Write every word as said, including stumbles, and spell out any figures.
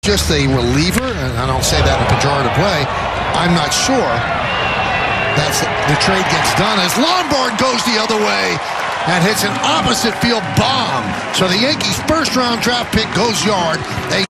just a reliever, and I don't say that in a pejorative way. I'm not sure that's the trade gets done as Lombard goes the other way and hits an opposite field bomb. So the Yankees' first round draft pick goes yard. They